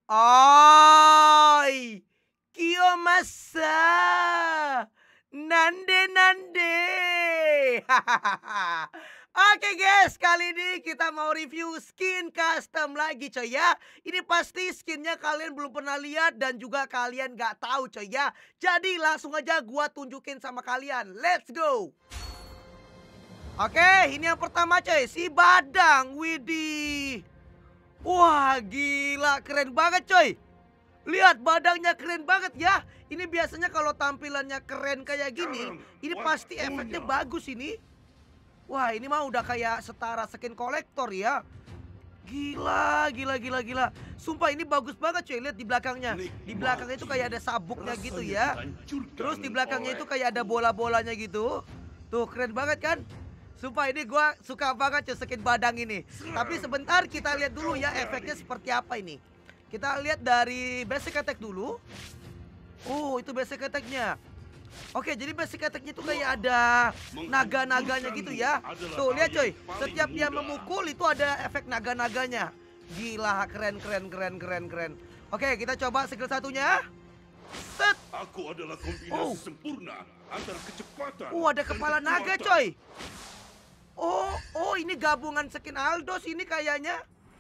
Oi, Kiyomasa, Nande Nande. Oke guys, kali ini kita mau review skin custom lagi coy ya. Ini pasti skinnya kalian belum pernah lihat dan juga kalian gak tahu coy ya. Jadi langsung aja gua tunjukin sama kalian. Let's go. Oke, ini yang pertama coy, si Badang. Widih. Wah, gila, keren banget coy. Lihat badangnya keren banget ya. Ini biasanya kalau tampilannya keren kayak gini, ini pasti efeknya bagus ini. Wah, ini mah udah kayak setara skin kolektor ya. Gila, gila, gila, gila. Sumpah ini bagus banget cuy, lihat di belakangnya. Di belakangnya itu kayak ada sabuknya gitu ya. Terus di belakangnya itu kayak ada bola-bolanya gitu. Tuh, keren banget kan? Sumpah ini gua suka banget cuy skin badang ini. Tapi sebentar kita lihat dulu ya efeknya seperti apa ini. Kita lihat dari basic attack dulu. Oh, itu basic attack-nya. Oke, jadi basic attack-nya itu kayak ada naga-naganya gitu ya. Tuh, lihat coy. Setiap dia memukul itu ada efek naga-naganya. Gila, keren, keren, keren, keren, keren. Oke, kita coba skill satunya. Set. Aku adalah kombinasi sempurna antara kecepatan. Ada kepala naga coy. Oh, ini gabungan skin Aldos ini kayaknya.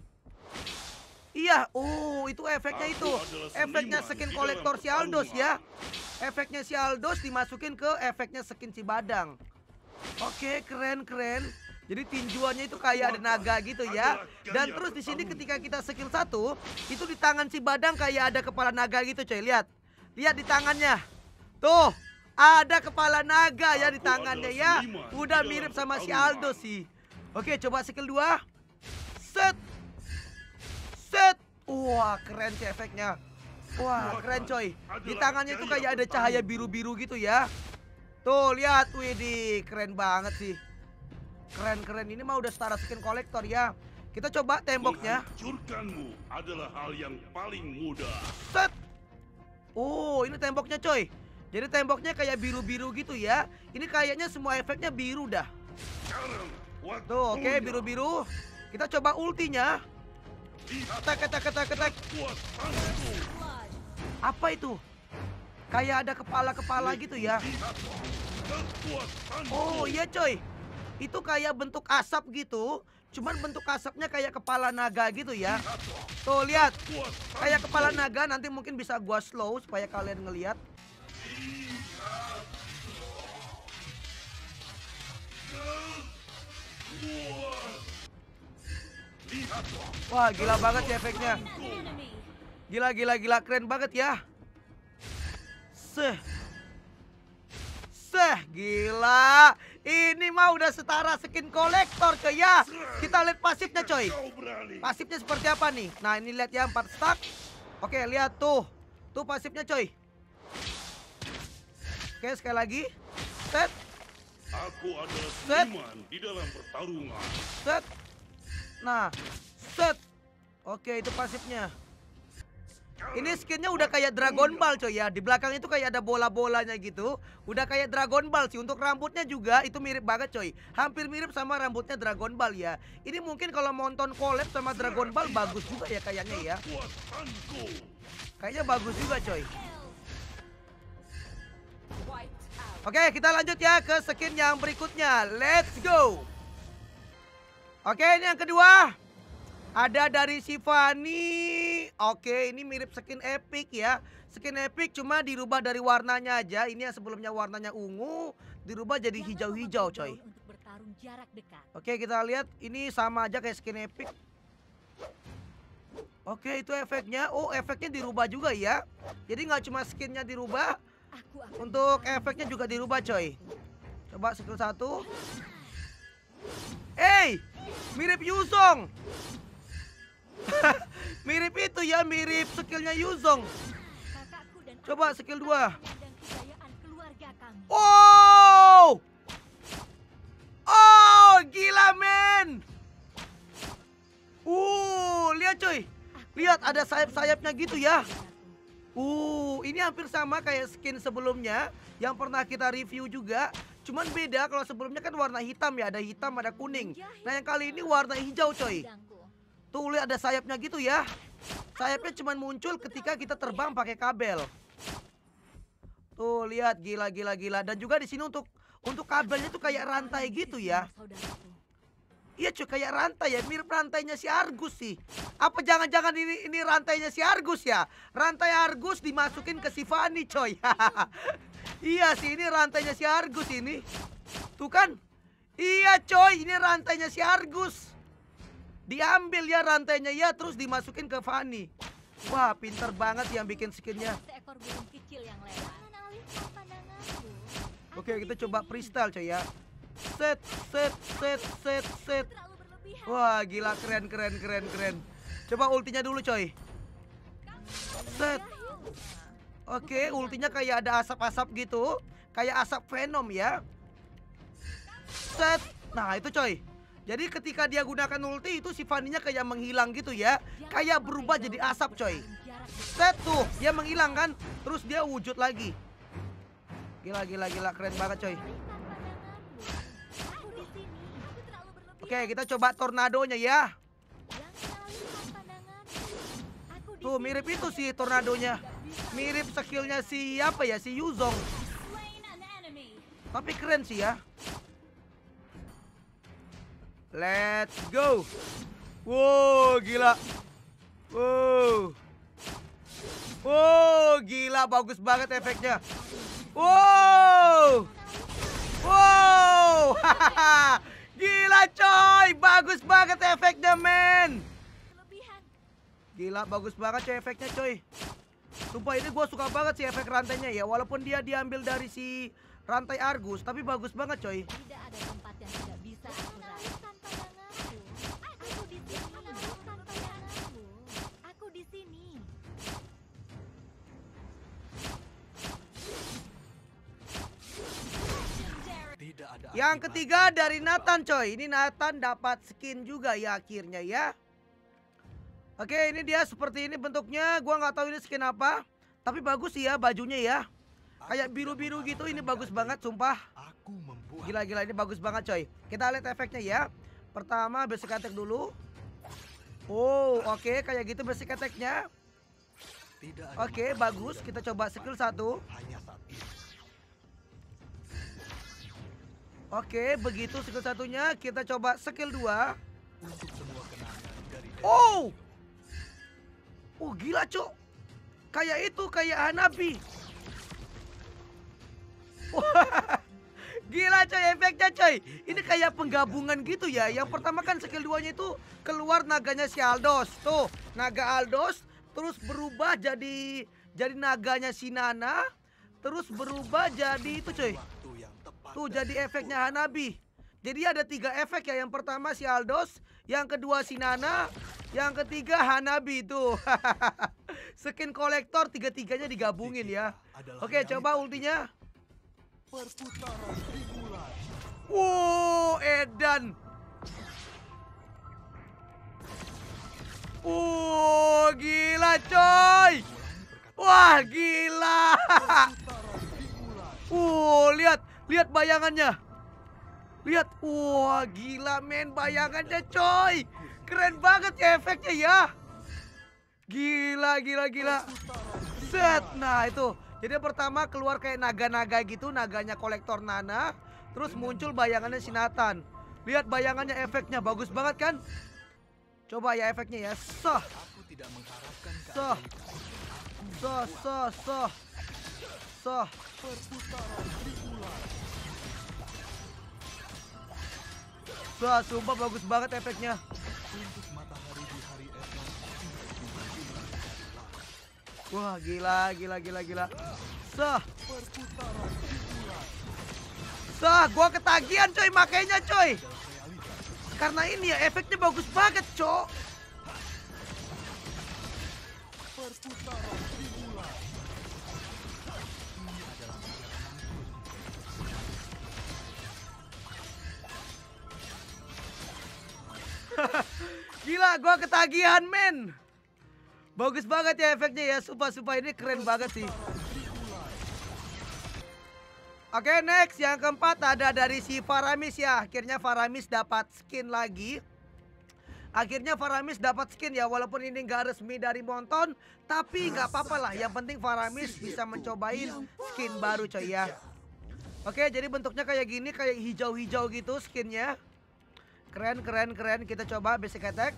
Iya, itu efeknya itu. Efeknya skin kolektor si Aldos ya. Efeknya si Aldos dimasukin ke efeknya skin si Badang. Oke, keren, keren. Jadi tinjuannya itu kayak ada naga gitu ya. Dan terus di sini ketika kita skill 1, itu di tangan si Badang kayak ada kepala naga gitu coy, lihat. Lihat di tangannya. Tuh, ada kepala naga ya di tangannya ya. Udah mirip sama si Aldos sih. Oke, coba skill 2. Set. Set. Wah, keren sih efeknya. Wah, keren coy. Di tangannya itu kayak ada cahaya biru-biru gitu ya. Tuh, lihat. Widih, keren banget sih. Keren-keren, ini mah udah setara skin kolektor ya. Kita coba temboknya. Menghancurkanmu adalah hal yang paling mudah. Set. Oh, ini temboknya coy. Jadi temboknya kayak biru-biru gitu ya. Ini kayaknya semua efeknya biru dah. Tuh, oke, biru-biru. Kita coba ultinya. Ketek, ketek, ketek, ketek. Apa itu? Kayak ada kepala-kepala gitu ya. Oh iya coy. Itu kayak bentuk asap gitu. Cuman bentuk asapnya kayak kepala naga gitu ya. Tuh lihat. Kayak kepala naga, nanti mungkin bisa gua slow supaya kalian ngelihat. Wah, gila banget ya efeknya. Gila, gila, gila, keren banget ya. Gila. Ini mah udah setara skin kolektor coy ya. Kita lihat pasifnya coy. Pasifnya seperti apa nih? Nah, ini lihat ya 4 stack. Oke, lihat tuh. Tuh pasifnya coy. Oke, sekali lagi. Set. Aku adalah seniman di dalam pertarungan. Set. Nah, set. Oke, itu pasifnya. Ini skinnya udah kayak Dragon Ball coy ya. Di belakang itu kayak ada bola-bolanya gitu. Udah kayak Dragon Ball sih. Untuk rambutnya juga itu mirip banget coy. Hampir mirip sama rambutnya Dragon Ball ya. Ini mungkin kalau nonton collab sama Dragon Ball bagus juga ya kayaknya ya. Kayaknya bagus juga coy. Oke, kita lanjut ya ke skin yang berikutnya. Let's go. Oke, ini yang kedua. Ada dari si Fanny. Oke, ini mirip skin epic ya. Skin epic cuma dirubah dari warnanya aja. Ini yang sebelumnya warnanya ungu, dirubah jadi hijau-hijau coy. Oke, kita lihat ini sama aja kayak skin epic. Oke, itu efeknya. Oh, efeknya dirubah juga ya. Jadi nggak cuma skinnya dirubah, untuk efeknya juga dirubah coy. Coba skill 1. Mirip Yuzong. Mirip itu ya, mirip skillnya Yuzong. Coba skill 2. Oh, gila men. Lihat coy. Lihat ada sayap-sayapnya gitu ya. Ini hampir sama kayak skin sebelumnya yang pernah kita review juga. Cuman beda, kalau sebelumnya kan warna hitam ya, ada hitam, ada kuning. Nah yang kali ini warna hijau coy. Tuh lihat ada sayapnya gitu ya. Sayapnya cuma muncul ketika kita terbang pakai kabel. Tuh lihat, gila. Dan juga di sini untuk kabelnya tuh kayak rantai gitu ya. Iya cuy, kayak rantai ya, mirip rantainya si Argus sih. Apa jangan-jangan ini rantainya si Argus ya? Rantai Argus dimasukin ke si Fanny coy. Iya sih, ini rantainya si Argus ini. Tuh kan? Iya coy, ini rantainya si Argus. Diambil ya rantainya ya, terus dimasukin ke Fanny. Wah, pinter banget yang bikin skinnya. Oke, kita coba freestyle coy ya. Set. Wah, gila, keren. Coba ultinya dulu coy. Set. Oke, ultinya kayak ada asap-asap gitu. Kayak asap Venom ya. Set. Nah, itu coy. Jadi ketika dia gunakan ulti itu si Fanny-nya kayak menghilang gitu ya. Kayak berubah jadi asap coy. Set tuh, dia menghilang kan. Terus dia wujud lagi. Gila, keren banget coy. Oke, kita coba tornadonya ya. Tuh, mirip itu sih tornadonya. Mirip skillnya si apa ya, si Yuzong. Tapi keren sih ya. Let's go. Wow, gila. Wow, gila, bagus banget efeknya. Wow. Gila coy, bagus banget efeknya men. Gila, bagus banget coy efeknya coy. Sumpah ini gue suka banget sih efek rantainya ya. Walaupun dia diambil dari si rantai Argus, tapi bagus banget coy. Tidak ada tempat yang tidak bisa aku raih tanpa denganku. Aku di sini. Yang ketiga dari Nathan coy. Ini Nathan dapat skin juga ya akhirnya ya. Oke, ini dia seperti ini bentuknya. Gua nggak tahu ini skin apa, tapi bagus sih ya bajunya ya. Kayak biru-biru gitu, ini bagus banget sumpah. Gila, ini bagus banget coy. Kita lihat efeknya ya. Pertama basic attack dulu. Oh, oke, kayak gitu basic attacknya. Oke, bagus. Kita coba skill 1. Oke, begitu skill 1-nya. Kita coba skill 2. Oh, gila cok. Kayak itu, kayak Hanabi. Gila coy efeknya coy. Ini kayak penggabungan gitu ya. Yang pertama kan skill 2-nya itu keluar naganya si Aldos. Tuh, naga Aldos terus berubah jadi naganya si Nana, terus berubah jadi itu coy. Tuh, jadi efeknya Hanabi. Jadi ada 3 efek ya. Yang pertama si Aldos, yang kedua si Nana, yang ketiga Hanabi tuh. Skin kolektor 3-3-nya digabungin ya. Oke, coba ultinya. Wow, edan. Gila coy. Wah, gila. Lihat bayangannya. Lihat. Wah, gila men bayangannya coy. Keren banget ya efeknya ya. Gila. Set. Nah, itu. Jadi yang pertama keluar kayak naga-naga gitu, naganya kolektor Nana. Terus muncul bayangannya si Nathan. Lihat bayangannya, efeknya bagus banget kan? Coba ya efeknya ya. Soh. Wah, sumpah bagus banget efeknya. Wah, gila. Gua ketagihan coy makainya coy. Karena ini ya efeknya bagus banget, cok. Gila, gua ketagihan, men. Bagus banget ya efeknya ya. Sumpah ini keren banget sih. Oke, next yang keempat ada dari si Faramis ya. Akhirnya Faramis dapat skin lagi. Akhirnya Faramis dapat skin ya, walaupun ini nggak resmi dari Monton, tapi nggak apa-apa lah. Yang penting Faramis bisa mencobain skin baru coy ya. Oke, jadi bentuknya kayak gini, kayak hijau-hijau gitu skinnya. Keren, keren, keren. Kita coba basic attack.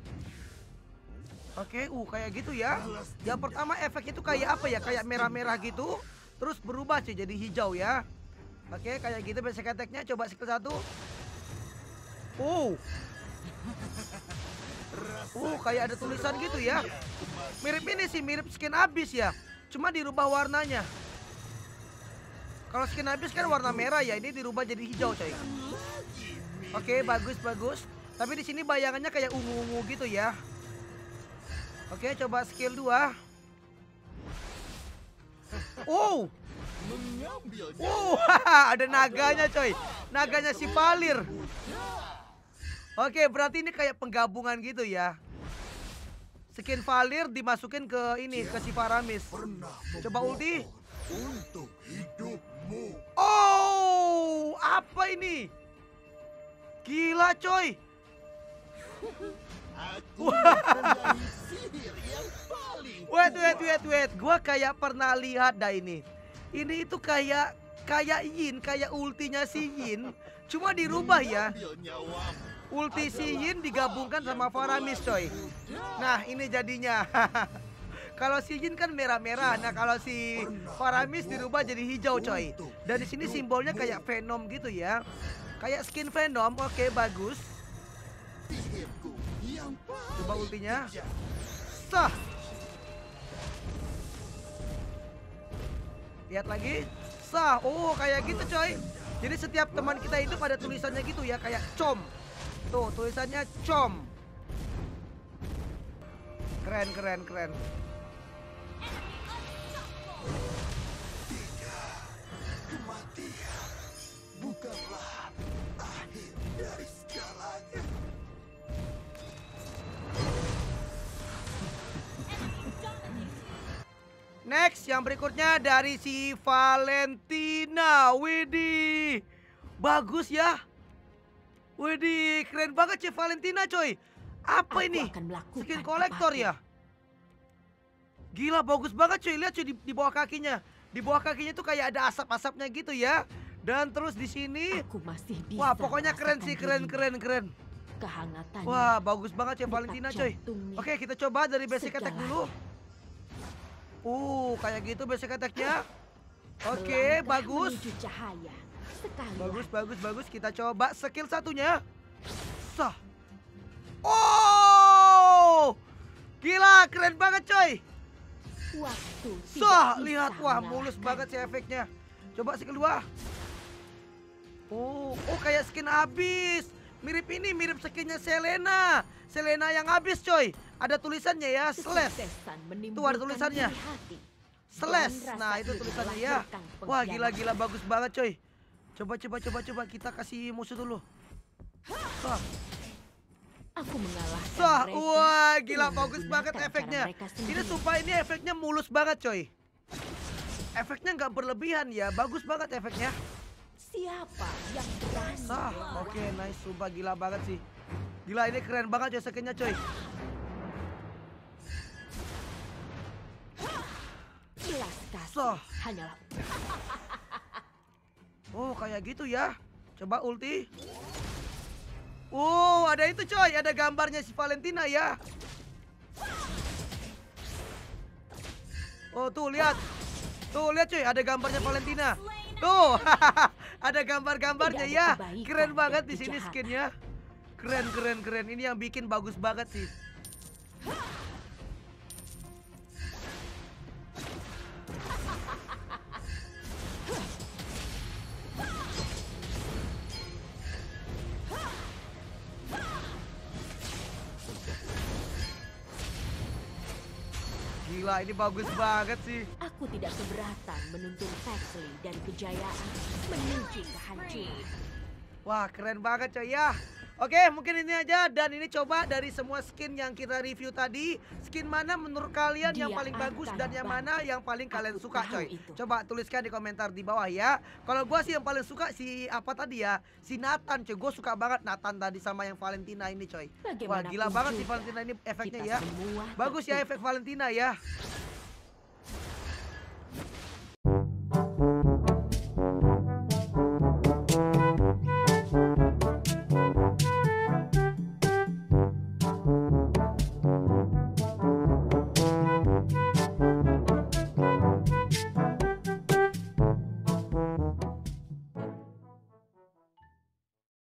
Oke, kayak gitu ya. Yang pertama efeknya itu kayak apa ya? Kayak merah-merah gitu. Terus berubah sih jadi hijau ya. Oke, kayak gitu basic attack-nya. Coba skill 1. Kayak ada tulisan gitu ya. Mirip ini sih, mirip skin Abyss ya. Cuma dirubah warnanya. Kalau skin Abyss kan warna merah ya, ini dirubah jadi hijau coy. Oke, bagus, bagus. Tapi di sini bayangannya kayak ungu-ungu gitu ya. Oke, coba skill 2. Ada naganya coy. Naganya si Valir. Oke, berarti ini kayak penggabungan gitu ya. Skin Valir dimasukin ke ini, ke si Faramis. Coba ulti. Apa ini? Gila coy. Wait. Gua kayak pernah lihat dah ini. Ini itu kayak Yin, kayak ultinya si Yin. Cuma dirubah ya. Ulti si Yin digabungkan sama Faramis coy. Nah ini jadinya. Kalau si Yin kan merah-merah. Nah kalau si Faramis dirubah jadi hijau coy. Dan di sini simbolnya kayak Venom gitu ya. Kayak skin Venom. Oke, bagus. Coba ultinya. Sah. Lihat lagi. Sah. Kayak gitu coy. Jadi setiap teman kita hidup ada tulisannya gitu ya, kayak com. Tuh tulisannya com. Keren, keren, keren. Kematian bukanlah akhir dari segalanya. Next, yang berikutnya dari si Valentina. Widih, bagus ya. Widih, keren banget si Valentina coy. Apa ini? Skin kolektor ya? Gila, bagus banget coy. Lihat coy di bawah kakinya. Di bawah kakinya tuh kayak ada asap-asapnya gitu ya. Dan terus di sini, wah pokoknya keren sih, keren. Kehangatannya. Wah, bagus banget si Valentina coy. Oke, kita coba dari basic attack dulu. Kayak gitu basic attack-nya. Oke, bagus. Bagus. Kita coba skill satunya. Sah. Gila, keren banget coy. Sah, lihat, wah mulus banget sih efeknya. Coba skill 2. Kayak skin Abyss. Mirip ini, mirip skinnya Selena. Selena yang Abyss coy. Ada tulisannya ya, slash. Tuh ada tulisannya. Slash. Nah, itu tulisannya ya. Wah, gila bagus banget coy. Coba kita kasih musuh dulu. Sah. Aku mengalahkan Sah. mereka. Wah, gila dengan bagus banget menggunakan efeknya. cara mereka Ini sendiri. sumpah ini efeknya mulus banget coy. Efeknya nggak berlebihan ya, bagus banget efeknya. Siapa yang berani? Sah. Oke, nice, sumpah gila banget sih. Gila, ini keren banget coy skinnya coy. Belas kasih Sah. hanyalah Kayak gitu ya. Coba ulti. Ada itu coy, ada gambarnya si Valentina ya. Tuh lihat. Tuh lihat coy, ada gambarnya Valentina. Tuh, ada gambar-gambarnya ya. Keren banget di sini skinnya. Keren. Ini yang bikin bagus banget sih. Gila, ini bagus banget sih. Aku tidak keberatan menuntun Paisley dari kejayaan menuju kehancuran. Wah, keren banget coy ya. Oke, mungkin ini aja dan ini coba dari semua skin yang kita review tadi, skin mana menurut kalian yang Dia paling bagus akan dan yang bangkit. mana yang paling kalian Aku suka tahu coy? itu. Coba tuliskan di komentar di bawah ya. Kalau gua sih yang paling suka si apa tadi ya? Si Nathan coy. Gue suka banget Nathan tadi sama yang Valentina ini coy. Wah, Bagaimanapun gila banget si juga, Valentina ini efeknya kita ya. semua Bagus ya tertutup. efek Valentina ya.